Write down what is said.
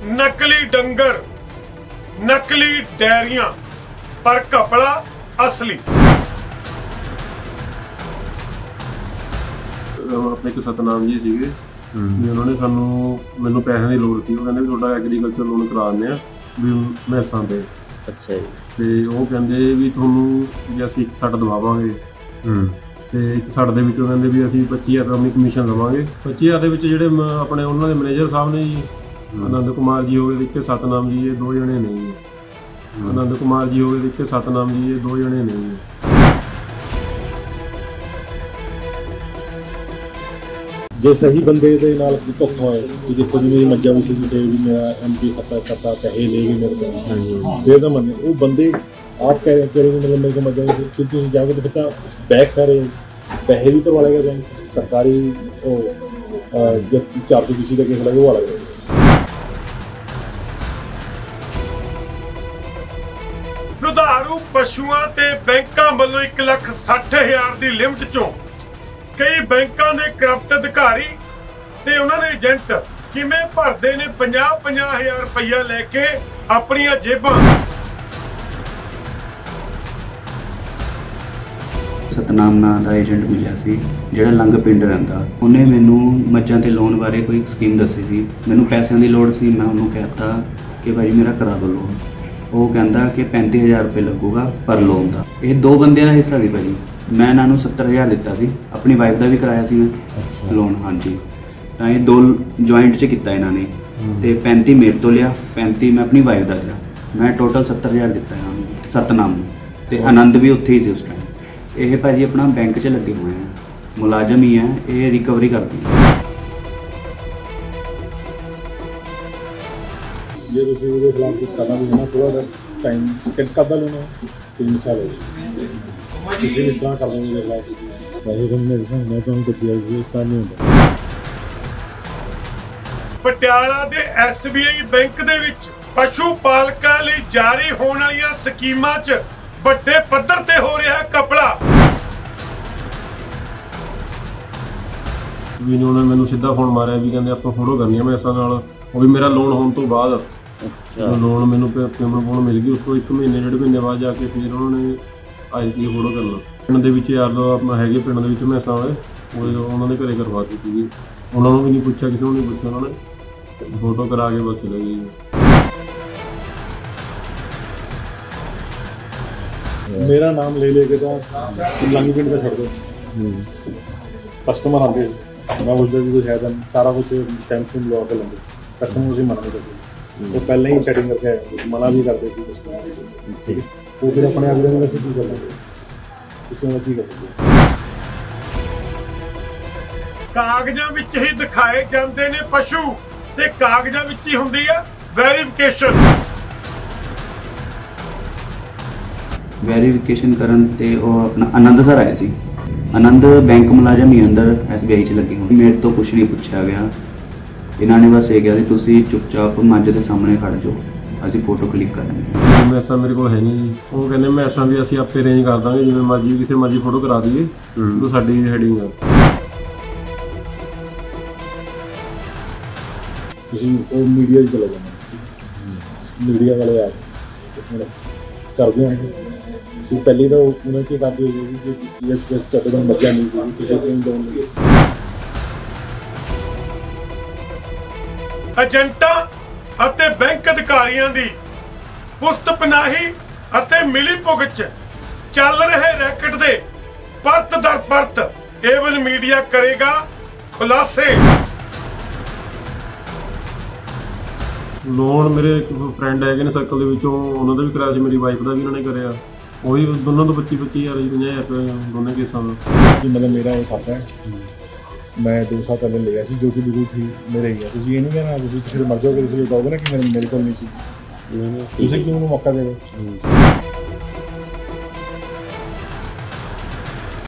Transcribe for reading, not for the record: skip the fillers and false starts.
नकली डंगर, नकली डेयरियां, पर कपड़ा असली। अपने एक सतनाम जी सीगे भी उन्होंने सानू मैनू पैसे की लोड़ थी। वो कहते भी थोड़ा एग्रीकल्चर लोन करा दें भी मैसां ते। अच्छा जी। ते वो कहते भी तुहानू भी असीं एक सट दवावांगे ते एक सट दे विचों कहते भी असीं 25,000 अपनी कमीशन देवांगे। 25,000 दे विच जिहड़े अपने उन्हां दे मैनेजर साहब ने जी आनंद कुमार जी हो गए एक सतनाम जी, ये दो जने नहीं है। आनंद कुमार जी हो गए एक सतनाम जी, ये दो जने नहीं है। जो सही बंदे के नाल धोखा है कि देखो जी मेरी मज्जा भी सी भी मेरा MP खाता पैसे ले गए मेरे को फिर तो मन वो बंदे आप कह करेंगे मतलब मेरे को मज्जा नहीं फिर तुम जाओगे तो पता बैक करे पैसे भी करवा लेगा बैंक सरकारी जब 400 का केस लगे वो अलग है। दुधारू पशुआं ते बैंकां वल्लों 1,60,000 दी लिमिट चों कई बैंकां दे करप्ट अधिकारी ते उन्हां दे एजेंट किवें भरदे ने 50,000 रुपया लैके अपणियां जेबां। सतनाम नाम का एजेंट मिलिया सी ਜਿਹੜਾ ਲੰਗ ਪਿੰਡ ਰਹਿੰਦਾ। ਉਹਨੇ ਮੈਨੂੰ ਮੱਝਾਂ ਤੇ ਲੋਨ ਬਾਰੇ ਕੋਈ ਸਕੀਮ ਦੱਸੀ ਸੀ। ਮੈਨੂੰ ਪੈਸਿਆਂ ਦੀ ਲੋੜ ਸੀ। ਮੈਂ ਉਹਨੂੰ ਕਹਿਤਾ ਕਿ ਭਾਈ ਮੇਰਾ ਕਰਾ ਦਿਓ ਲੋਨ। ਉਹ ਕਹਿੰਦਾ ਕਿ 35,000 ਰੁਪਏ ਲੱਗੂਗਾ ਪਰ ਲੋਨ ਦਾ। ਇਹ ਦੋ ਬੰਦਿਆਂ ਦਾ ਹਿੱਸਾ ਸੀ ਭਾਜੀ। ਮੈਂ ਇਹਨਾਂ ਨੂੰ 70,000 ਦਿੱਤਾ ਸੀ। ਆਪਣੀ ਵਾਈਫ ਦਾ ਵੀ ਕਰਾਇਆ ਸੀ ਮੈਂ ਲੋਨ। ਹਾਂਜੀ ਤਾਂ ਇਹ ਦੋ ਜੁਆਇੰਟ 'ਚ ਕੀਤਾ ਇਹਨਾਂ ਨੇ ਤੇ 35 ਮੇਰੇ ਤੋਂ ਲਿਆ, 35 ਮੈਂ ਆਪਣੀ ਵਾਈਫ ਦਾ ਲਿਆ। ਮੈਂ ਟੋਟਲ 70,000 ਦਿੱਤਾ ਇਹਨਾਂ ਨੂੰ ਸਤਨਾਮ ਨੂੰ ਤੇ ਆਨੰਦ ਵੀ ਉੱਥੇ ਹੀ ਸੀ ਉਸ ਟਾਈਮ। ਇਹ ਭਾਜੀ ਆਪਣਾ ਬੈਂਕ 'ਚ ਲੱਗੇ ਹੋਏ ਆ, ਮੁਲਾਜ਼ਮ ਹੀ ਹੈ। ਇਹ ਰਿਕਵਰੀ ਕਰਦੀ ਹੈ। ये दूसरे के खिलाफ कुछ करना भी है ना थोड़ा टाइम कब लेना 3 साल हो गए किसी भी इस तरह कर देंगे वैसे तो मैं तो उनको किया इस तरह नहीं होता। ਪਟਿਆਲਾ ਦੇ SBI ਬੈਂਕ ਦੇ ਵਿੱਚ ਪਸ਼ੂ ਪਾਲਕਾਂ ਲਈ ਜਾਰੀ ਹੋਣ ਵਾਲੀਆਂ ਸਕੀਮਾਂ 'ਚ ਵੱਡੇ ਪੱਧਰ ਤੇ ਹੋ ਰਿਹਾ ਕਪੜਾ। ਵੀ ਨੇ ਉਹਨਾਂ ਮੈਨੂੰ ਸਿੱਧਾ ਫੋਨ ਮਾਰਿਆ ਵੀ ਕਹਿੰਦੇ ਆਪਾਂ ਫੋਟੋ ਕਰਨੀ ਆ ਮੈਸਾਂ ਨਾਲ। ਉਹ ਵੀ ਮੇਰਾ ਲੋਨ ਹੋਣ ਤੋਂ ਬਾਅਦ ਲੋਨ ਮੈਨੂੰ ਪੇਮੈਂਟ ਫੋਨ ਮਿਲ ਗਈ। ਉਸ ਤੋਂ 1 ਮਹੀਨੇ 1.5 ਮਹੀਨੇ ਬਾਅਦ ਜਾ ਕੇ ਫਿਰ ਉਹਨਾਂ ਨੇ ਆਈ ਟੀ ਫੋਟੋ ਕਰਨਾ। ਪਿੰਡ ਦੇ ਵਿੱਚ ਯਾਰ ਆਪਣਾ ਹੈਗੇ ਪਿੰਡ ਦੇ ਵਿੱਚ ਮੈਸਾਂ ਵਾਲੇ ਉਹ ਉਹਨਾਂ ਦੇ ਘਰੇ ਕਰਵਾ ਦਿੱਤੀ ਸੀਗੀ। ਉਹਨਾਂ ਨੂੰ ਵੀ ਨਹੀਂ ਪੁੱਛਿਆ, ਕਿਸੇ ਨੂੰ ਨਹੀਂ ਪੁੱਛਿਆ। ਉਹਨਾਂ ਨੇ ਫੋਟੋ ਕਰਾ ਕੇ ਬਸ ਚਲੇ ਗਏ। मेरा नाम ले लेके तो लंगी पिंड का छोड़ दो कस्टमर आते मैं उससे भी कुछ है था सारा कुछ टाइम से लगा के लेंगे कस्टमर उसे मना नहीं करते वो पहले ही सेटिंग करके मना भी करते थे कस्टमर। ठीक है वो फिर अपने अगले में वैसे क्यों कर लेंगे उसमें की कर सकते ਕਾਗਜ਼ਾਂ ਵਿੱਚ ਹੀ ਦਿਖਾਏ ਜਾਂਦੇ ਨੇ ਪਸ਼ੂ ਤੇ ਕਾਗਜ਼ਾਂ ਵਿੱਚ ਹੀ ਹੁੰਦੀ ਆ ਵੈਰੀਫਿਕੇਸ਼ਨ। ਵੈਰੀਫਿਕੇਸ਼ਨ ਕਰਨ ਤੇ ਉਹ ਆਪਣਾ ਆਨੰਦ ਸਰ ਆਏ ਸੀ। ਆਨੰਦ ਬੈਂਕ ਮੁਲਾਜ਼ਮ ਹੀ ਅੰਦਰ SBI 'ਚ ਲੱਗੇ ਹੋਏ। ਮੇਰੇ ਤੋਂ ਕੁਝ ਨਹੀਂ ਪੁੱਛਿਆ ਗਿਆ। ਇਹਨਾਂ ਨੇ ਬਸ ਇਹ ਕਿਹਾ ਸੀ ਤੁਸੀਂ ਚੁੱਪਚਾਪ ਮੱਝ ਦੇ ਸਾਹਮਣੇ ਖੜ ਜਾਓ, ਅਸੀਂ ਫੋਟੋ ਕਲਿੱਕ ਕਰਾਂਗੇ। ਮੈਸਾਂ ਮੇਰੇ ਕੋਲ ਹੈ ਨਹੀਂ ਜੀ। ਉਹ ਕਹਿੰਦੇ ਮੈਸਾਂ ਵੀ ਅਸੀਂ ਆਪੇ ਅਰੇਂਜ ਕਰ ਦਾਂਗੇ, ਜਿਵੇਂ ਮਰਜ਼ੀ ਕਿਤੇ ਮਰਜ਼ੀ ਫੋਟੋ ਕਰਾ ਦਈਏ। ਉਹ ਸਾਡੀ ਹੈਡਿੰਗ ਆ। ਤੁਸੀਂ ਉਹ ਮੀਡੀਆ 'ਚ ਚਲੇ ਜਾਣਾ ਮੀਡੀਆ ਵਾਲੇ ਆ ਕਰਦੇ हैं तो पहले तो उन्हें की काफ़ी होगी कि कदम बचा नहीं चाहिए किसी को नहीं। ਏਜੰਟਾਂ ਅਤੇ ਬੈਂਕ ਅਧਿਕਾਰੀਆਂ ਦੀ ਪੁਸਤ ਪਨਾਹੀ ਅਤੇ ਮਿਲੀ ਭੁਗਤ 'ਚ ਚੱਲ ਰਹੇ ਰੈਕਟ ਦੇ ਪਰਤ ਦਰ ਪਰਤ ਏਵਨ ਮੀਡੀਆ ਕਰੇਗਾ ਖੁਲਾਸੇ। ਲੋਨ ਮੇਰੇ ਇੱਕ ਫਰੈਂਡ ਹੈਗੇ ਨੇ ਸਰਕਲ ਦੇ ਵਿੱਚੋਂ, ਉਹਨਾਂ ਦਾ ਵੀ ਕਰਾਇਆ ਸੀ, ਮੇਰੀ ਵਾਈਫ ਦਾ ਵੀ ਉਹਨਾਂ ਨੇ ਕਰਿਆ। ਉਹੀ ਦੋਨਾਂ ਤੋਂ 25,000 50,000 ਰੁਪਏ ਦੋਨੇ ਕੇਸਾਂ ਦਾ। मतलब मेरा वो खाता है मैं 2 साल पहले लिया सी जो कि बिल्कुल ठीक मेरे ही है। तुझे ये नहीं कहना तुझे फिर मर जाओगे इसलिए कहोगे ना कि मेरे को नहीं चाहिए। तुझे क्यों मौका दे